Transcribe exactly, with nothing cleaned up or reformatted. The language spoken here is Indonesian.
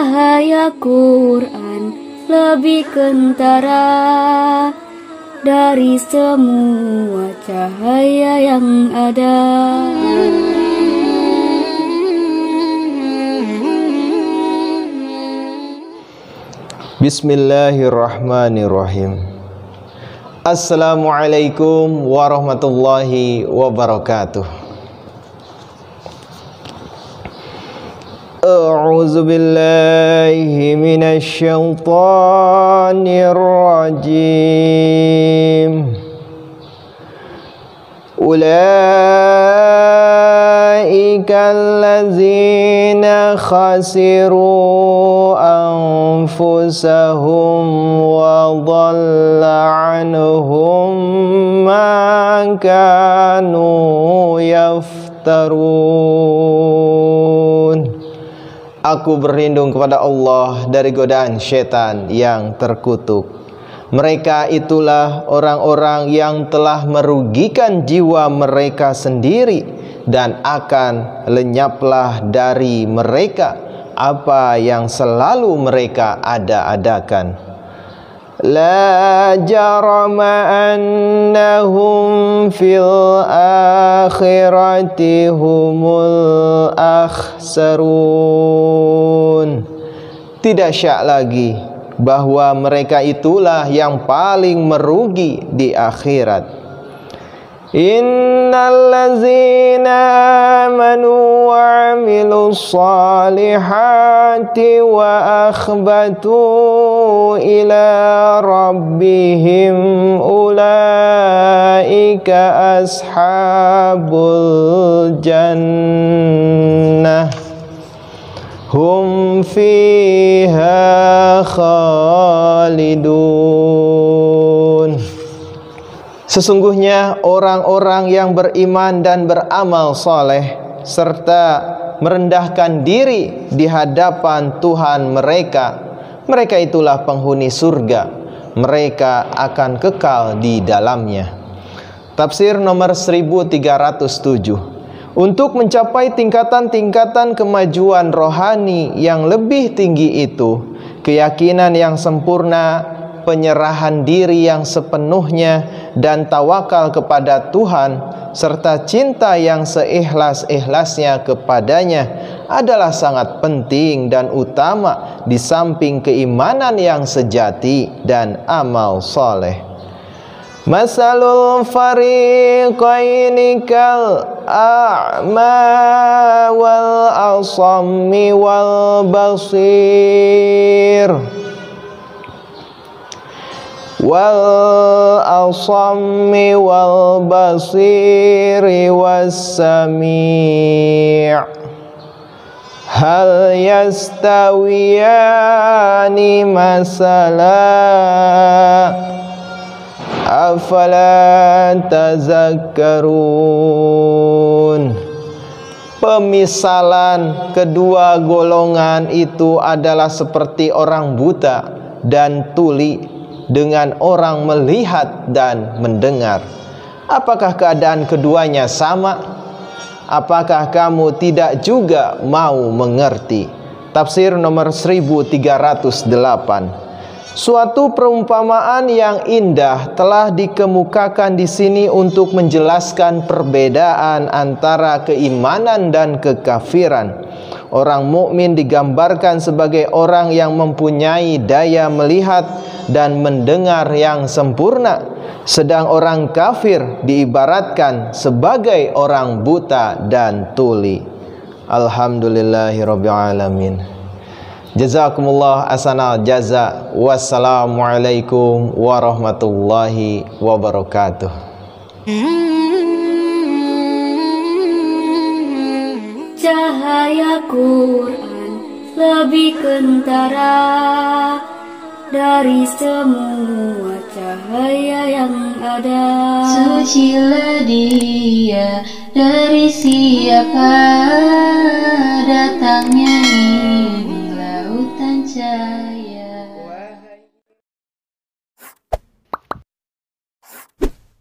Cahaya Quran lebih kentara dari semua cahaya yang ada. Bismillahirrahmanirrahim. Assalamualaikum warahmatullahi wabarakatuh. A'udzu billahi minasy syaithanir rajim. Ulaika allazina khasiru anfusahum wa dhalla anhum ma kanu yaftarun. Aku berlindung kepada Allah dari godaan syaitan yang terkutuk. Mereka itulah orang-orang yang telah merugikan jiwa mereka sendiri, dan akan lenyaplah dari mereka apa yang selalu mereka ada-adakan. La jarama annahum fil akhirati humul akhsarun. Tidak syak lagi bahwa mereka itulah yang paling merugi di akhirat. Innal ladzina amanu wa amilus solihati wa akhbatu ila rabbihim ulaika ashabul jannah hum fiha khalidun. Sesungguhnya orang-orang yang beriman dan beramal soleh serta merendahkan diri di hadapan Tuhan mereka, mereka itulah penghuni surga. Mereka akan kekal di dalamnya. Tafsir nomor seribu tiga ratus tujuh. Untuk mencapai tingkatan-tingkatan kemajuan rohani yang lebih tinggi itu, keyakinan yang sempurna, penyerahan diri yang sepenuhnya, dan tawakal kepada Tuhan, serta cinta yang seikhlas-ikhlasnya kepadanya adalah sangat penting dan utama di samping keimanan yang sejati dan amal soleh. Masalul fariqaini kal a'ma wal asammi wal basir wal asammi wal basiri was sami' hal yastawiyani masala afala tazakkarun. Pemisalan kedua golongan itu adalah seperti orang buta dan tuli dengan orang melihat dan mendengar. Apakah keadaan keduanya sama? Apakah kamu tidak juga mau mengerti? Tafsir nomor seribu tiga ratus delapan. Suatu perumpamaan yang indah telah dikemukakan di sini untuk menjelaskan perbedaan antara keimanan dan kekafiran. Orang mukmin digambarkan sebagai orang yang mempunyai daya melihat dan mendengar yang sempurna, sedang orang kafir diibaratkan sebagai orang buta dan tuli. Alhamdulillahirabbil alamin. Jazakumullah ahsanal jaza. Wassalamualaikum warahmatullahi wabarakatuh. Cahaya Quran lebih kentara dari semua cahaya yang ada. Sucilah dia dari siapa datangnya ini lautan cahaya.